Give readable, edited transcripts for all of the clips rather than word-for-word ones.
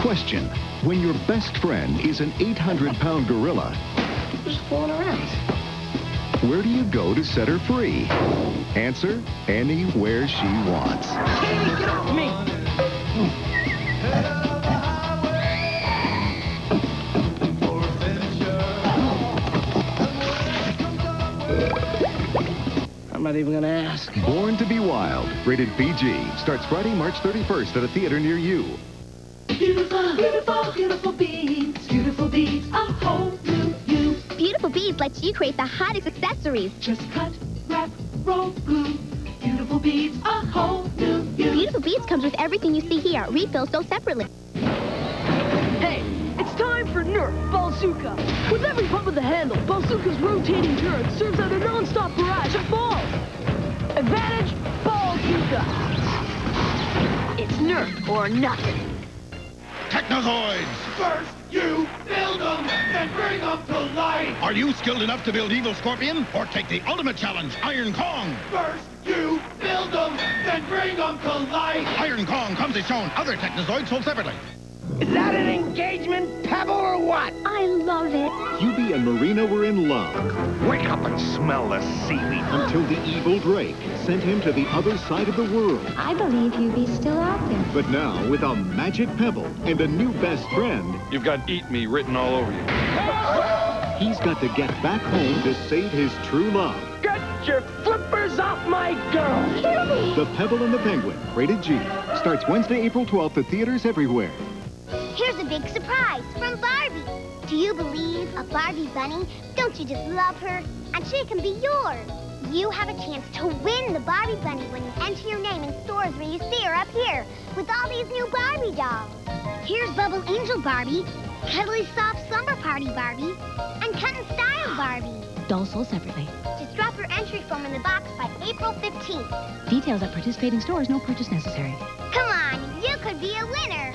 Question: when your best friend is an 800-pound gorilla, Just fooling around. where do you go to set her free? Answer: anywhere she wants. Hey, get off me! I'm not even gonna ask. Born to be Wild, rated PG, starts Friday, March 31st at a theater near you. Beautiful, beautiful, beautiful beads. Beautiful beads, a whole new you. Beautiful Beads lets you create the hottest accessories. Just cut, wrap, roll, glue. Beautiful beads, a whole new you. Beautiful Beads comes with everything you see here. Refills sold separately. Hey, it's time for Nerf Ballzooka. With every pump of the handle, Ballzooka's rotating turret serves out a non-stop barrage of balls. Advantage, Ballzooka. It's Nerf or nothing. Technozoids! First, you build them, then bring them to life! Are you skilled enough to build Evil Scorpion? Or take the ultimate challenge, Iron Kong? First, you build them, then bring them to life! Iron Kong comes as shown. Other Technozoids sold separately. Is that an engagement, Pebble, or what? I love it. Hubie and Marina were in love Wake up and smell the seaweed. until the evil Drake sent him to the other side of the world. I believe Hubie's still out there. But now, with a magic pebble and a new best friend, You've got "Eat Me" written all over you. he's got to get back home to save his true love. Get your flippers off my girl. Hubie! The Pebble and the Penguin, rated G, starts Wednesday, April 12th at theaters everywhere. Here's a big surprise from Barbie. Do you believe a Barbie bunny? Don't you just love her? And she can be yours. You have a chance to win the Barbie bunny when you enter your name in stores where you see her up here with all these new Barbie dolls. Here's Bubble Angel Barbie, Cuddly Soft Slumber Party Barbie, and Cut and Style Barbie. Dolls sold separately. Just drop your entry form in the box by April 15th. Details at participating stores. No purchase necessary. Come on, you could be a winner.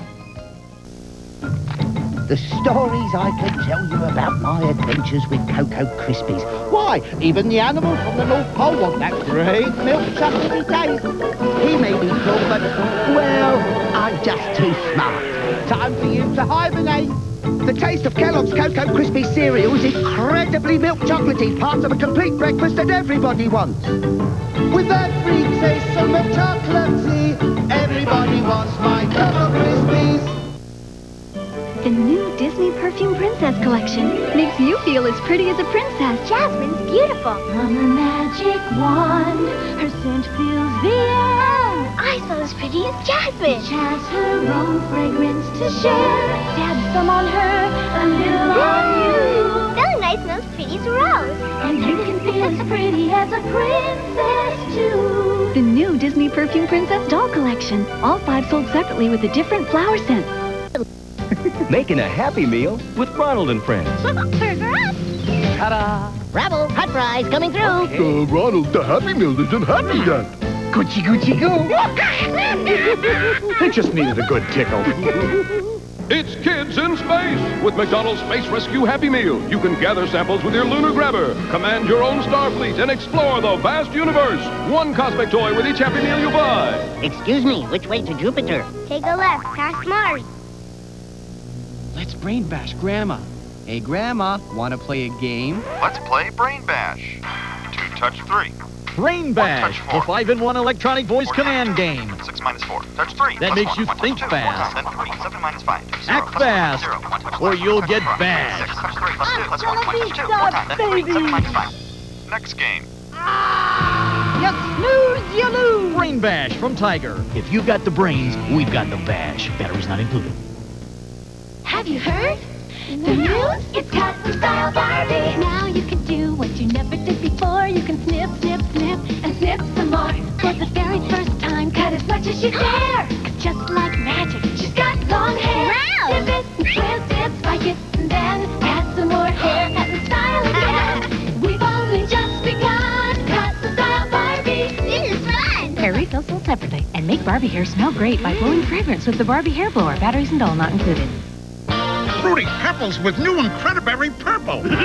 The stories I can tell you about my adventures with Cocoa Krispies. Why, even the animal from the North Pole want that great milk chocolatey taste. He may be cool, but, well, I'm just too smart. Time for you to hibernate. The taste of Kellogg's Cocoa Krispies cereal is incredibly milk chocolatey, part of a complete breakfast that everybody wants. With that free taste of milk chocolatey, everybody wants my Cocoa Krispies. The new Disney Perfume Princess collection makes you feel as pretty as a princess. Jasmine's beautiful. From her magic wand, her scent fills the air. I saw as pretty as Jasmine. Each has her own fragrance to share. Dab some on her, a little on you. Feeling nice and as pretty as a rose. And you can feel as pretty as a princess, too. The new Disney Perfume Princess doll collection. All 5 sold separately with a different flower scent. Making a Happy Meal with Ronald and Friends. Burger up! Ta-da! Bravo, hot fries coming through. Ronald, the Happy Meal isn't happy yet. Gucci, Gucci, go! It just needed a good tickle. It's Kids in Space with McDonald's Space Rescue Happy Meal. You can gather samples with your lunar grabber, command your own Starfleet, and explore the vast universe. One cosmic toy with each Happy Meal you buy. Excuse me, which way to Jupiter? Take a left, past Mars. Let's brain bash Grandma. Hey, Grandma, want to play a game? Let's play Brain Bash. 2 touch 3. Brain Bash, the 5-in-1 electronic voice command game. 6 minus 4. Touch 3. That makes you think fast. Then 3. 7 minus 5. 0. Act fast, or you'll get bashed. 6 touch 3 plus 2 plus 1 minus 2. 4 times. Then 3. 7 minus 5. Next game. You snooze, you lose. Brain Bash from Tiger. If you've got the brains, we've got the bash. Batteries not included. Have you heard? The news? It's Cut and Style Barbie. Now you can do what you never did before. You can snip, snip, snip, and snip some more. For the very first time, cut as much as you dare. 'Cause just like magic, she's got long hair. Wow! Snip it, twist it, spike it, and then add some more hair. Cut and style again. We've only just begun. Cut and Style Barbie. This is fun. Hair refills sold separately. And make Barbie hair smell great by blowing fragrance with the Barbie hair blower. Batteries and doll not included. Fruity Pebbles with new Incrediberry Purple. The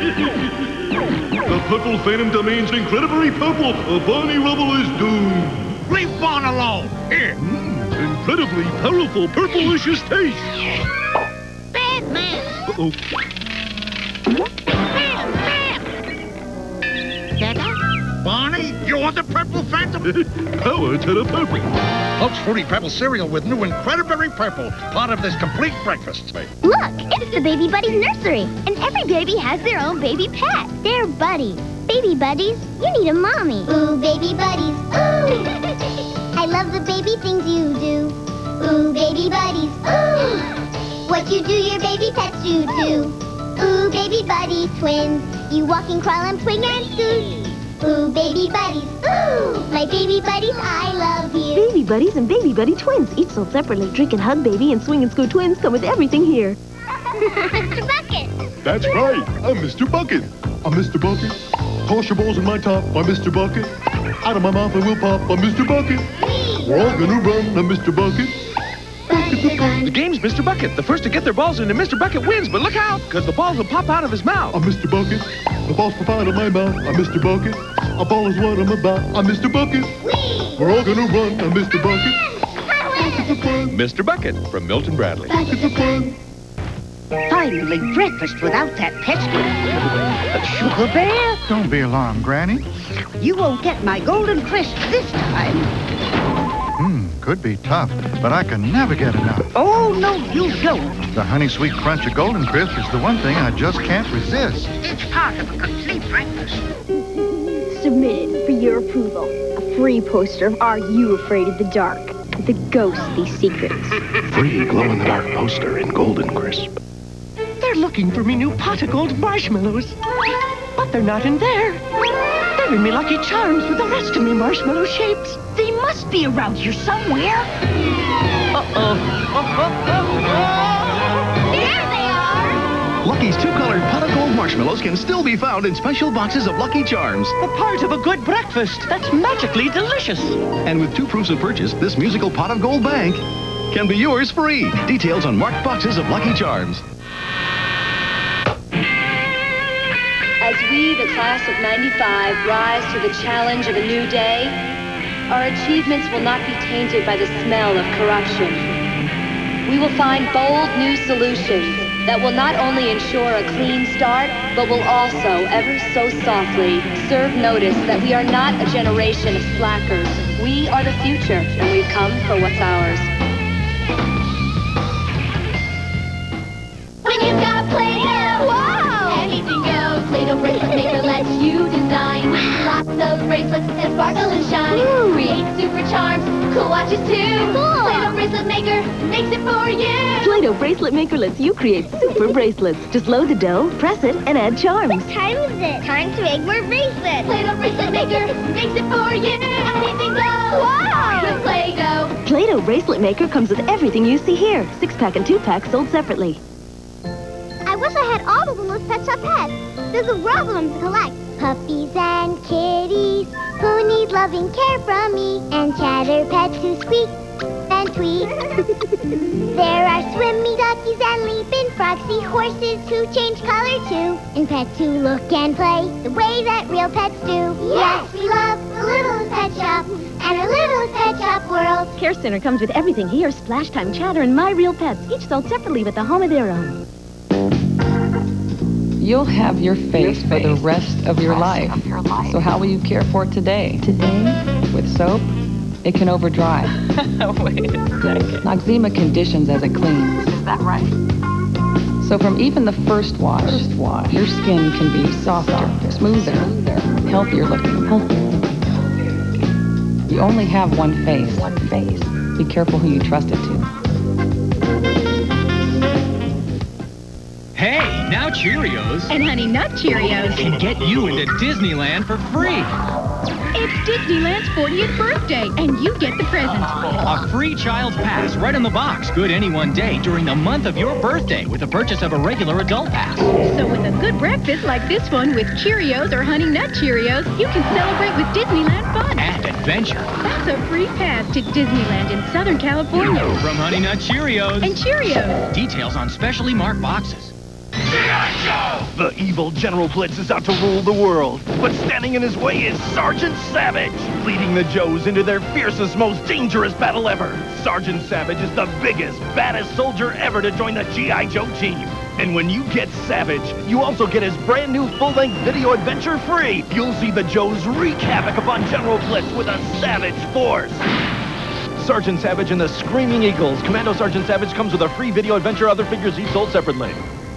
Purple Phantom Domain's Incrediberry Purple. A Barney Rubble is doomed. Leave Bon alone. Here. Incredibly powerful purplicious taste. Uh-oh. Barney, you want the purple phantom? Power to the purple. Folks, Fruity Pebble cereal with new Incrediberry purple, part of this complete breakfast. Look, it's the Baby Buddies nursery. And every baby has their own baby pet. They're buddies. Baby buddies, you need a mommy. Ooh, baby buddies, ooh. I love the baby things you do. Ooh, baby buddies, ooh. What you do, your baby pets do too. Ooh, baby buddies, twins. You walk and crawl and swing and scoot. Ooh, baby buddies, ooh. My baby buddies, I love you. Baby buddies and baby buddy twins, each sold separately. Drink and hug baby and swing and scoot twins come with everything here. Mr. Bucket. That's right. I'm Mr. Bucket. I'm Mr. Bucket. Toss your balls in my top. I'm Mr. Bucket. Out of my mouth I will pop. I'm Mr. Bucket. We're all gonna run. I'm Mr. Bucket. The game's Mr. Bucket. The first to get their balls into Mr. Bucket wins, but look out, because the balls will pop out of his mouth. I'm Mr. Bucket. The balls pop out of my mouth. I'm Mr. Bucket. A ball is what I'm about. I'm Mr. Bucket. We're all gonna run. I'm Mr. Bucket. Mr. Bucket from Milton Bradley. Finally, breakfast without that pesky sugar bear. Don't be alarmed, Granny. You won't get my golden crisp this time. Could be tough, but I can never get enough. Oh, no, you don't. The honey sweet crunch of Golden Crisp is the one thing I just can't resist. It's part of a complete breakfast. Submitted for your approval. A free poster of Are You Afraid of the Dark? The ghostly secrets. Free glow-in-the-dark poster in Golden Crisp. They're looking for me new pot of gold marshmallows. But they're not in there. They're in me Lucky Charms with the rest of me marshmallow shapes. They must be around here somewhere. Uh-oh. There they are. Lucky's two-colored pot of gold marshmallows can still be found in special boxes of Lucky Charms. A part of a good breakfast that's magically delicious. And with 2 proofs of purchase, this musical pot of gold bank can be yours free. Details on marked boxes of Lucky Charms. As we, the class of '95, rise to the challenge of a new day, our achievements will not be tainted by the smell of corruption. We will find bold new solutions that will not only ensure a clean start, but will also, ever so softly, serve notice that we are not a generation of slackers. We are the future, and we've come for what's ours. When you've got Play-Doh, whoa! Anything goes. Play-Doh bracelet maker lets you design lots of bracelets that sparkle and shine. Ooh. Create super charms, cool watches too. Cool. Play-Doh bracelet maker makes it for you. Play-Doh bracelet maker lets you create super bracelets. Just load the dough, press it, and add charms. What time is it? Time to make more bracelets. Play-Doh bracelet maker makes it for you. Anything goes. Whoa! With Play-Doh. Play-Doh bracelet maker comes with everything you see here. 6-pack and 2-pack sold separately. I wish I had all the littlest Pet Shop pets. There's a world of them to collect. Puppies and kitties who need loving care from me. And chatter pets who squeak and tweet. There are swimmy duckies and leaping frogs, horses who change color too. And pets who look and play the way that real pets do. Yes, we love the littlest Pet Shop and our littlest Pet Shop world. Care Center comes with everything here. Splash Time, Chatter, and My Real Pets, each sold separately with a home of their own. You'll have your face for the rest of your life. So how will you care for it today? With soap, it can overdry. Wait a second. Noxzema conditions as it cleans. Is that right? So from even the first wash, your skin can be softer, smoother, healthier looking. You only have one face. Be careful who you trust it to. Hey, now Cheerios And Honey Nut Cheerios can get you into Disneyland for free. It's Disneyland's 40th birthday, and you get the present. A free child's pass right in the box. Good any one day during the month of your birthday with the purchase of a regular adult pass. So with a good breakfast like this one with Cheerios or Honey Nut Cheerios, you can celebrate with Disneyland fun. And adventure. That's a free pass to Disneyland in Southern California. From Honey Nut Cheerios. And Cheerios. Details on specially marked boxes. G.I. Joe! The evil General Blitz is out to rule the world, but standing in his way is Sergeant Savage, leading the Joes into their fiercest, most dangerous battle ever. Sergeant Savage is the biggest, baddest soldier ever to join the G.I. Joe team. And when you get Savage, you also get his brand new full-length video adventure free. You'll see the Joes wreak havoc upon General Blitz with a savage force. Sergeant Savage and the Screaming Eagles. Commando Sergeant Savage comes with a free video adventure, other figures each sold separately.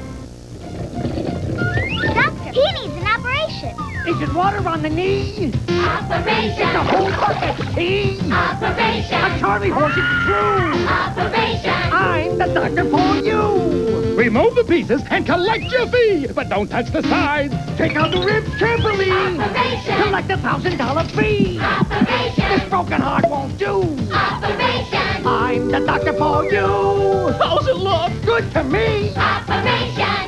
Doctor, he needs an operation. Is it water on the knee? Operation! It's a whole bucket. Pee! Operation! A Charlie horse is true! Operation! I'm the doctor for you! Remove the pieces and collect your fee, but don't touch the sides. Take out the ribs carefully! Operation! Collect a $1,000 fee! Operation! This broken heart won't do! Operation! I'm the doctor for you! How's it look? Good to me! Operation!